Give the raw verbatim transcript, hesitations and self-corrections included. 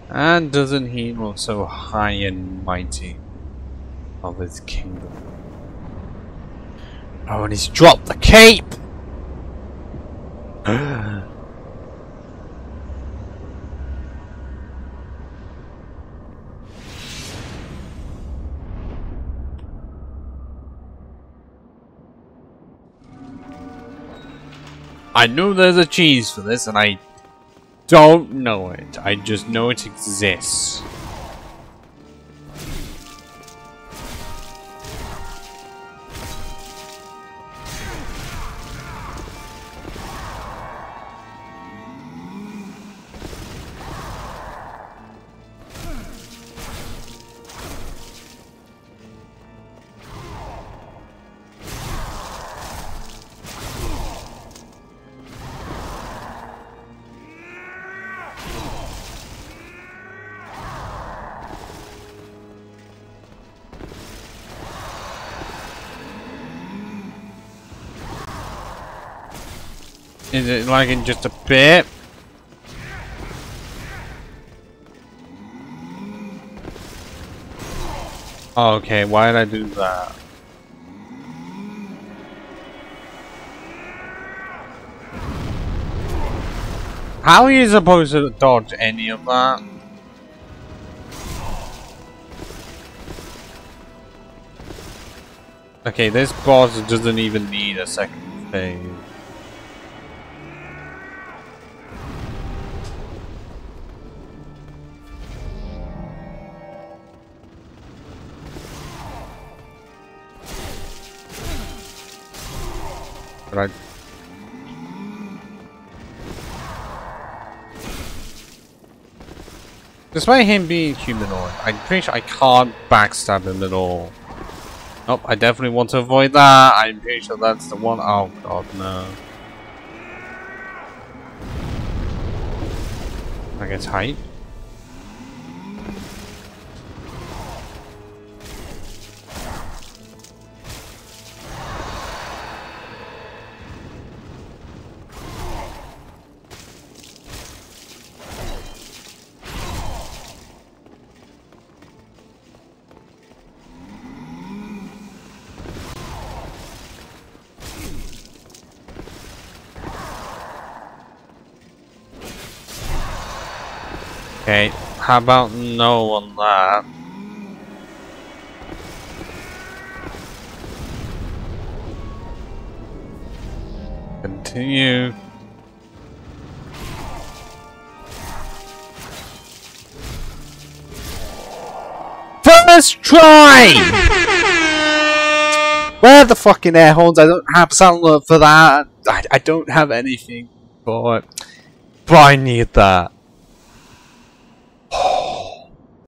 And doesn't he look so high and mighty of his kingdom? Oh, and he's dropped the cape! I know there's a cheese for this, and I don't know it. I just know it exists. Is it lagging just a bit? Okay, why did I do that? How are you supposed to dodge any of that? Okay, this boss doesn't even need a second phase. But I... Despite him being humanoid, I'm pretty sure I can't backstab him at all. Nope, I definitely want to avoid that. I'm pretty sure that's the one. Oh god, no. I get hype. Okay, how about no on that? Continue. First try! Where are the fucking air horns? I don't have sound for that. I, I don't have anything for it. But I need that.